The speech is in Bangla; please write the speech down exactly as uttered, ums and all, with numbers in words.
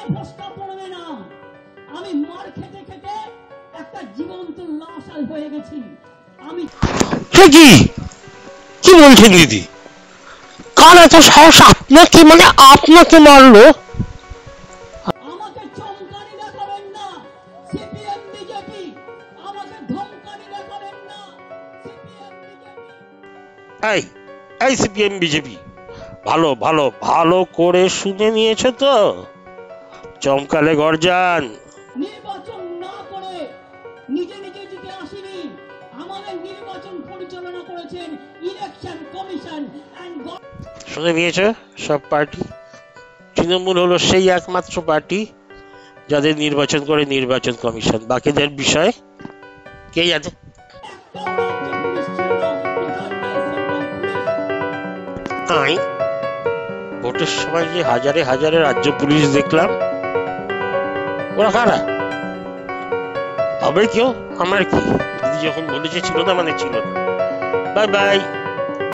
ফসকা পড়বে না। আমি মার খেতে খেতে একটা জীবন্ত লাশ হয়ে গেছি। আমি কি কি বলছেন দিদি? কার এত সাহস আপনাকে, মানে আপনাকে মারলো? আমাকে চমকানি দেখাবেন না সিপিএম বিজেপি, আমাকে ধমকানি দেখাবেন না সিপিএম বিজেপি। এই এই সিপিএম বিজেপি, ভালো ভালো ভালো করে শুনে নিয়েছো তো? চমকালে গর্জান। নির্বাচন না করে নিজে নিজে জিতে আসেনি, আমাদের নির্বাচন পরিচালনা করেছেন ইলেকশন কমিশন এন্ড। শুনে নিয়েছো সব পার্টি? তৃণমূল হলো সেই একমাত্র পার্টি যাদের নির্বাচন করে নির্বাচন কমিশন। বাকিদের বিষয় কে জানে? তাই ভোটের সময় যে হাজারে হাজারে রাজ্য পুলিশ দেখলাম, ওরা কারা? হবে কেউ? আমার কি, দিদি যখন বলেছে ছিল না মানে ছিল না। Bye by.